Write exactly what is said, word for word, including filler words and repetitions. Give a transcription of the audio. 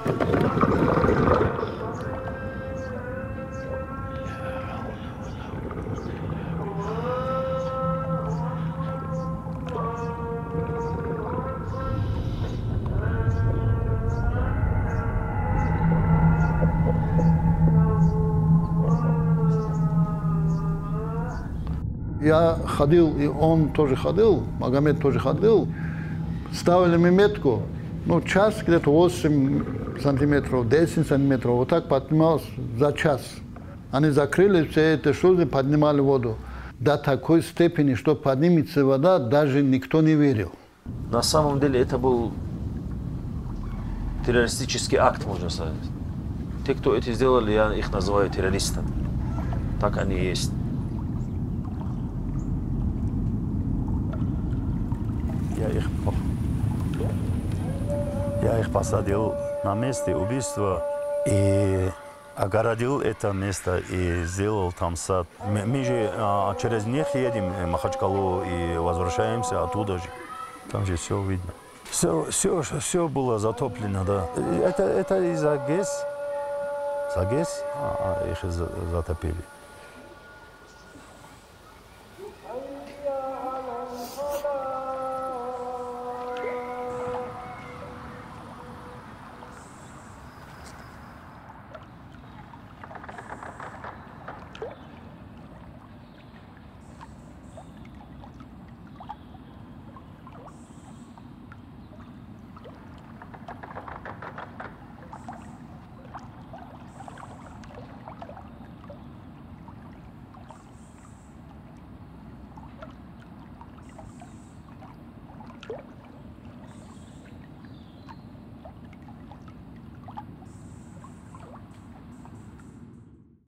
Я ходил, и он тоже ходил, Магомед тоже ходил. Ставили мы метку, ну, час где-то восемь сантиметров, десять сантиметров, вот так поднимался за час. Они закрыли все это шлюзы, поднимали воду. До такой степени, что поднимется вода, даже никто не верил. На самом деле это был террористический акт, можно сказать. Те, кто это сделали, я их называю террористами. Так они и есть. Я их, я их посадил на месте убийства и огородил это место и сделал там сад. Мы, мы же а, через них едем в Махачкалу и возвращаемся оттуда же. Там же все видно. Все, все, все было затоплено, да. Это, это из-за ГЭС. За ГЭС а, их затопили.